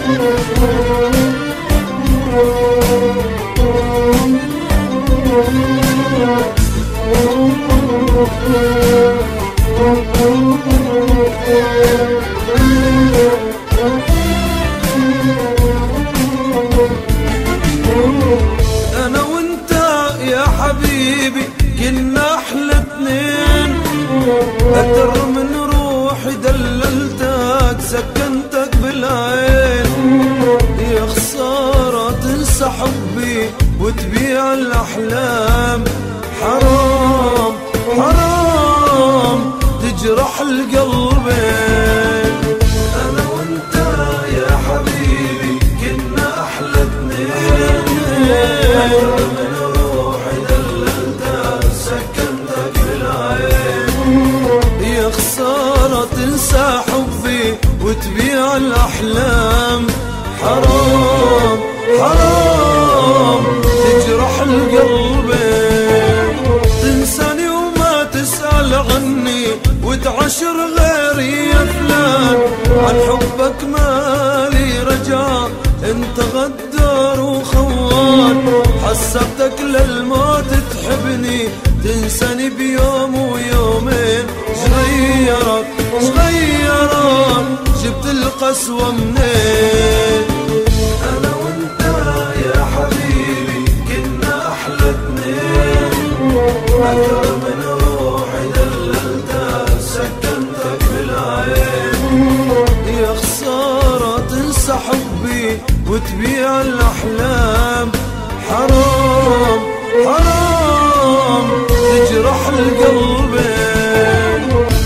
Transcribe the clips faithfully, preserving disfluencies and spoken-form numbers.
أنا وأنت يا حبيبي كنا أحلى اتنين، أكتر من روحي دللتك سكنتك بالعين. يا خسارة تنسى حبي وتبيع الأحلام، حرام حرام تجرح القلبين. أنا وأنت يا حبيبي كنا أحلى اتنين، أكتر من روحي دللتك سكنتك بالعين. يا خسارة تنسى حبي وتبيع الأحلام، حرام حرام تجرح القلبين. تنساني وما تسأل عني وتعشر غيري يا فلان، عن حبك مالي رجاء انت غدار وخوان. حسبتك للموت تحبني تنساني بيوم ويومين. شغيرك شغيرك جبت القسوة منين؟ أنا وأنت يا حبيبي كنا أحلى اتنين، أكتر من روحي دللتك سكنتك بالعين. يا خسارة تنسى حبي وتبيع الأحلام، حرام حرام تجرح القلبين.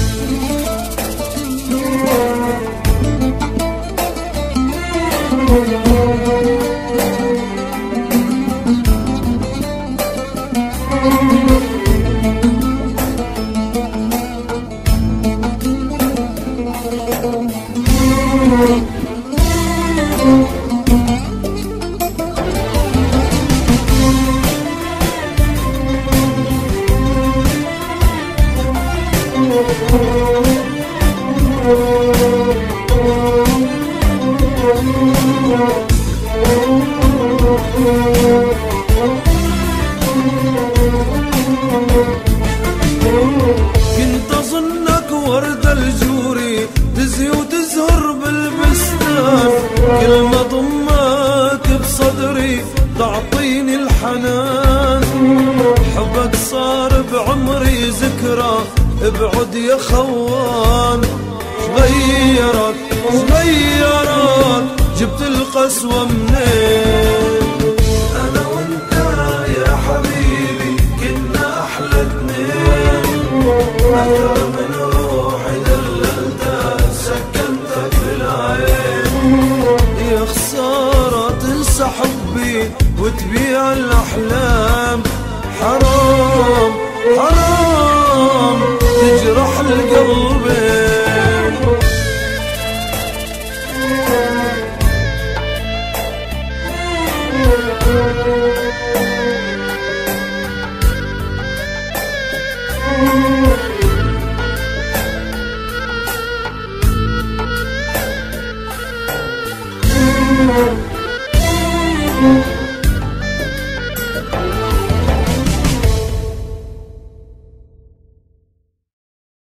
كنت أظنك ورد الجوري تزهي وتزهر بالبستان، كل ما ضمك بصدري تعطيني الحنان. حبك صار بعمري ذكرى ابعد يا خوان. شغيرك شغيرك جبت القسوة منين؟ أنا وأنت يا حبيبي كنا أحلى اتنين، أكتر من روحي دللتك سكنتك بالعين. يا خسارة تنسى حبي وتبيع الأحلام، حرام حرام تجرح القلبين.